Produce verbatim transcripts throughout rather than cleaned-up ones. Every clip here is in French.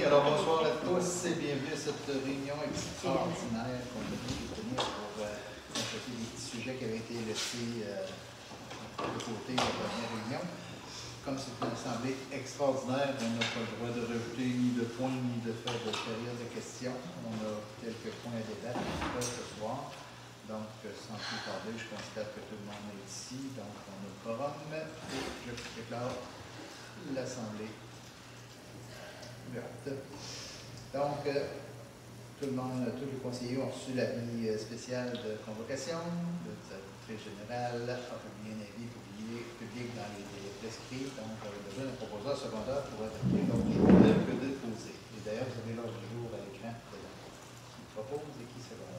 Alors, bonsoir à tous et bienvenue à cette réunion extraordinaire qu'on a pu tenir pour euh, traiter des petits sujets qui avaient été laissés euh, de côté à la première réunion. Comme c'est une assemblée extraordinaire, on n'a pas le droit de rajouter ni de points ni de faire de période de questions. On a quelques points à débattre ce soir. Donc, sans plus tarder, je constate que tout le monde est ici. Donc, on a le quorum et je déclare l'assemblée ouverte. Donc, euh, tout le monde, tous les conseillers ont reçu l'avis spécial de convocation. Le directeur général a publié un avis publié, public dans les délais prescrits. Donc, on a besoin d'un proposeur secondaire pour adopter l'ordre du jour tel que déposé. Et d'ailleurs, vous avez l'ordre du jour à l'écran. Qui propose et qui se va.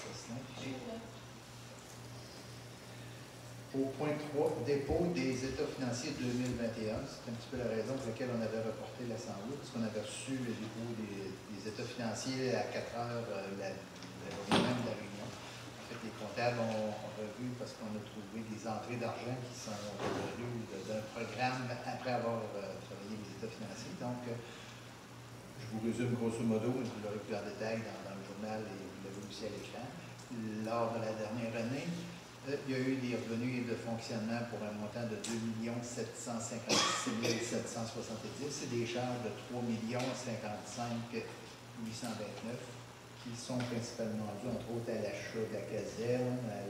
Au point trois, dépôt des états financiers deux mille vingt et un. C'est un petit peu la raison pour laquelle on avait reporté l'Assemblée, parce qu'on avait reçu le dépôt des, des états financiers à quatre heures euh, la, la journée même de la réunion. En fait, les comptables ont, ont revu parce qu'on a trouvé des entrées d'argent qui sont revenues d'un programme après avoir euh, travaillé les états financiers. Donc, euh, je vous résume grosso modo, mais vous l'aurez plus en détail dans, dans le journal et vous l'avez aussi à l'écran. Lors de la dernière année, il y a eu des revenus de fonctionnement pour un montant de deux millions sept cent cinquante-six mille sept cent soixante-dix. C'est des charges de trois millions cinquante-cinq mille huit cent vingt-neuf qui sont principalement dues, entre autres, à l'achat de la caserne, à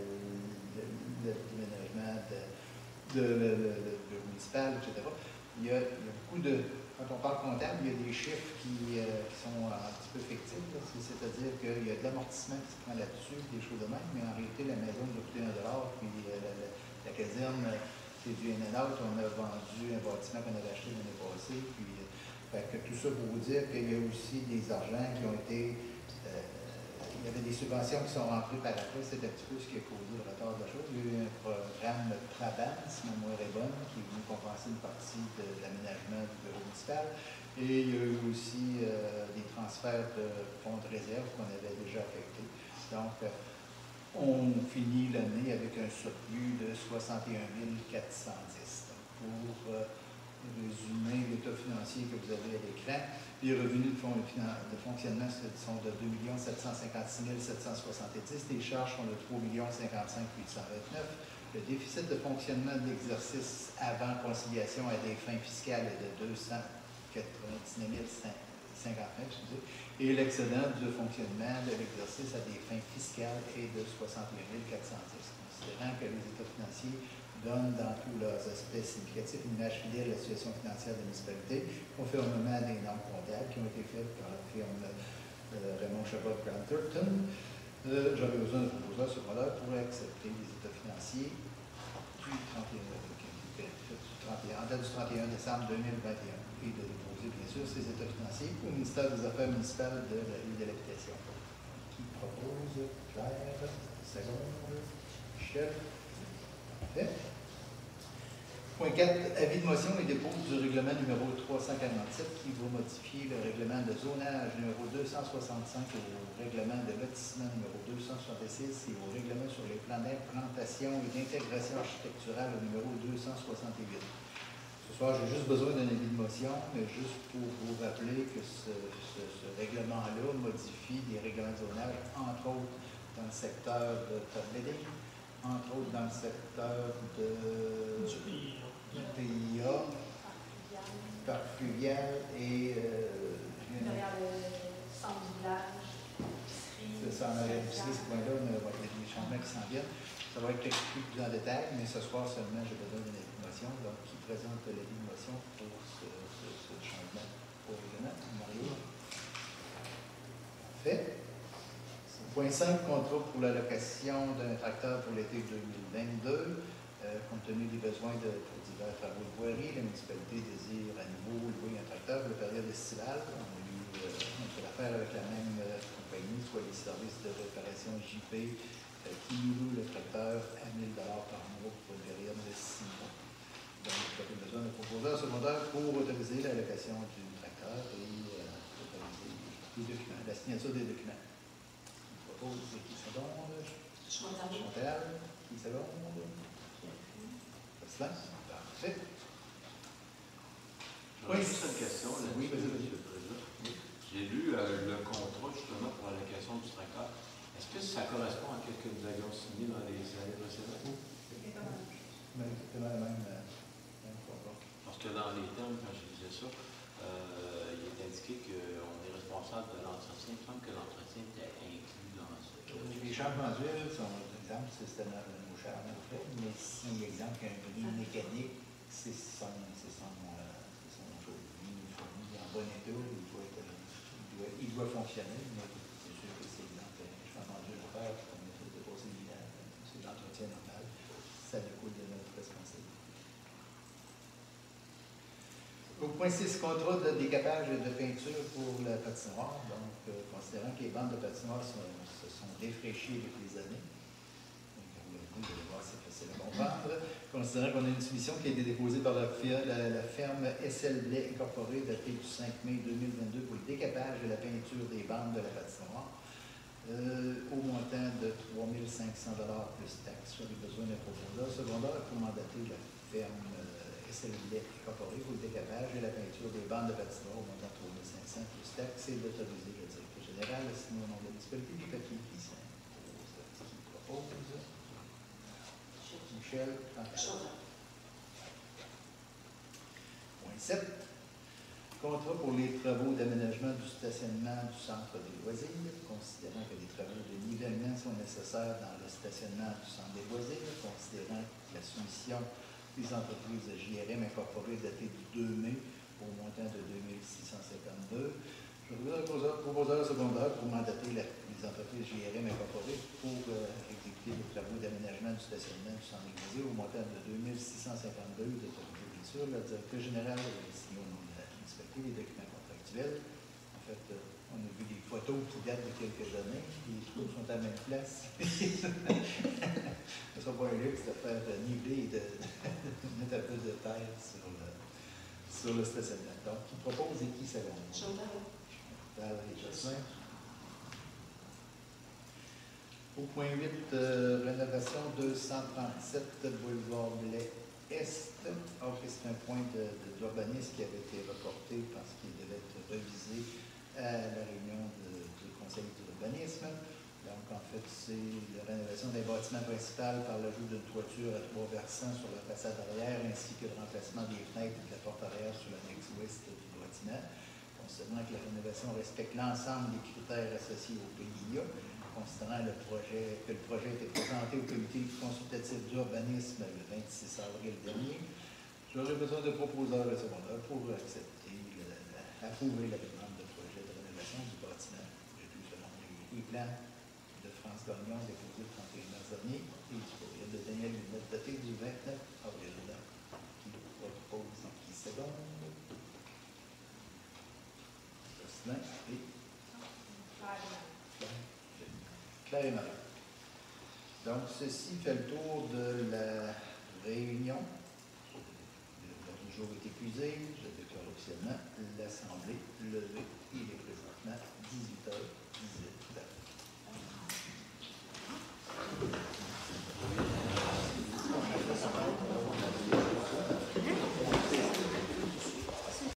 le déménagement de, de, de, de, de, de municipal, et cetera. Il y, a, il y a beaucoup de... Quand on parle comptable, il y a des chiffres qui, euh, qui sont un petit peu fictifs, c'est-à-dire qu'il y a de l'amortissement qui se prend là-dessus, des choses de même, mais en réalité, la maison doit coûter un dollar, puis euh, la, la, la caserne, c'est du in and out. On a vendu un bâtiment qu'on avait acheté l'année passée, puis euh, fait que tout ça pour vous dire qu'il y a aussi des argents qui ont été... Euh, il y avait des subventions qui sont rentrées par après, c'est un petit peu ce qui a causé le retard de la chose. Il y a eu un programme Traban, si ma mémoire est bonne, qui est venu compenser une partie de l'aménagement du bureau municipal. Et il y a eu aussi euh, des transferts de fonds de réserve qu'on avait déjà affectés. Donc, euh, on finit l'année avec un surplus de soixante et un mille quatre cent dix. Donc, pour euh, résumer l'état financier que vous avez à l'écran, les revenus de, fonds de fonctionnement sont de deux millions sept cent cinquante-six mille sept cent soixante-dix. Les charges sont de trois millions cinquante-cinq mille huit cent vingt-neuf. Le déficit de fonctionnement de l'exercice avant conciliation à des fins fiscales est de deux cent quatre-vingt-dix-neuf mille cinquante-neuf. Et l'excédent de fonctionnement de l'exercice à des fins fiscales est de soixante et un mille quatre cent dix. Considérant que les états financiers donnent dans tous leurs aspects significatifs une image fidèle de la situation financière de la municipalité, conformément à des normes comptables qui ont été faites par la firme euh, Raymond Chabot Grant Thornton. Euh, J'avais besoin de proposeurs secondaires pour accepter les états financiers du trente et un, en date du trente et un décembre deux mille vingt et un et de déposer bien sûr ces états financiers au ministère des Affaires municipales de la ville de l'habitation. Qui propose? Claire, seconde, Michel. Parfait. Point quatre, avis de motion et dépôt du règlement numéro trois cent quarante-sept qui va modifier le règlement de zonage numéro deux cent soixante-cinq au règlement de lotissement numéro deux cent soixante-six et au règlement sur les plans d'implantation et d'intégration architecturale au numéro deux cent soixante-huit. Ce soir, j'ai juste besoin d'un avis de motion, mais juste pour vous rappeler que ce, ce, ce règlement-là modifie des règlements de zonage, entre autres dans le secteur de Tabledding, entre autres dans le secteur de, du P I A, parc fluvial et euh, derrière le centre du village, l'épicerie. C'est ça, on a révisé ce point-là, mais ouais, il y a des changements qui s'en viennent. Ça va être expliqué plus en détail, mais ce soir seulement, j'ai besoin d'une motion. Donc, qui présente l'avis de motion pour ce, ce, ce changement au règlement? Mario. Parfait. Point cinq, contrat pour l'allocation d'un tracteur pour l'été deux mille vingt-deux. Euh, compte tenu des besoins de, pour divers travaux de voirie, la municipalité désire à nouveau louer un tracteur pour la période estivale. On a eu euh, on fait l'affaire avec la même euh, compagnie, soit les services de réparation J P, euh, qui nous loue le tracteur à mille dollars par mois pour une période de six mois. Donc, vous avez besoin d'un proposeur secondaire pour autoriser l'allocation du tracteur et euh, autoriser les documents, la signature des documents. C'est qui seconde? Chantal. Chantal. Qui seconde? C'est parfait. J'aurais juste une question, là, oui, monsieur le Président. J'ai lu euh, le contrat justement pour la location du tracteur. Est-ce que ça correspond à ce que nous avions signé dans les années précédentes? Mais exactement la même, euh, même contrat. Parce que dans les termes, quand je disais ça, euh, il est indiqué qu'on est responsable de l'entretien. Il me semble que l'entretien était inclus dans ce. Les changements d'huile, sont exemple, c'est nos charmes en fait, mais si, exemple, un bris mécanique, c'est son, c'est son, euh, c'est son bris fourni en bon état, il doit, être, il doit, il doit fonctionner, mais c'est sûr que c'est exemple, un changement d'huile à faire, comme on a fait de passer l'hiver, c'est l'entretien normal, ça découle de notre responsabilité. Au point six, contrat de décapage et de peinture pour la patinoire. Donc, euh, considérant que les bandes de patinoire sont, se sont défraîchies avec les années, donc, vous allez voir, c'est facile à comprendre. Considérant qu'on a une soumission qui a été déposée par la, la, la ferme S L Blais Incorporée datée du cinq mai deux mille vingt-deux pour le décapage et la peinture des bandes de la patinoire, euh, au montant de trois mille cinq cents dollars plus taxes sur les besoins d'un proposeur secondaire pour mandater la ferme euh, S L Blais Incorporée pour le décapage et la peinture des bandes de patinoire au montant de trois mille cinq cents plus taxes et d'autoriser le directeur général à signer au nom de la municipalité du papier qui s'impose. Qui propose? Michel. Point sept. Contrat pour les travaux d'aménagement du stationnement du centre des loisirs, considérant que les travaux de nivellement sont nécessaires dans le stationnement du centre des loisirs, considérant que la soumission des entreprises de J R M incorporées datée du deux mai au montant de deux mille six cent cinquante-deux. Je vous un proposeur secondaire pour mandater la, les entreprises J R M incorporées pour euh, exécuter les travaux d'aménagement du stationnement du centre des loisirs au montant de deux mille six cent cinquante-deux, d'autoriser bien sûr le directeur général de signer au nom de la municipalité les documents contractuels. En fait, euh, on a vu des photos qui datent de quelques années, les trous sont à la même place. Ce ne sera pas un luxe de faire euh, niveler et de, de mettre un peu de terre sur le, sur le stationnement. Donc, qui propose et qui s'avance? Chantal. Valérie Jocelyn. Au point huit, euh, rénovation deux cent trente-sept boulevard Blais Est. Or, c'est un point de, de, d'urbanisme qui avait été reporté parce qu'il devait être révisé à la réunion de, du conseil d'urbanisme. Donc, en fait, c'est la rénovation des bâtiments principaux par l'ajout d'une toiture à trois versants sur la façade arrière, ainsi que le remplacement des fenêtres et de la porte arrière sur l'annexe ouest du bâtiment. Considérant que la rénovation respecte l'ensemble des critères associés au P I A, considérant le projet, que le projet a été présenté au comité consultatif d'urbanisme le vingt-six avril dernier, j'aurais besoin de proposeurs et secondaires pour accepter, le, la, approuver la demande de projet de rénovation du bâtiment, le tout selon les, les plans de France Gagnon déposés le trente et un mars dernier et du courriel de Daniel Lunette daté du vingt-neuf avril, qui propose et qui seconde. Et Claire et Marie. Donc, ceci fait le tour de la réunion. Le jour est épuisé. Je déclare officiellement l'Assemblée levée. Il est présentement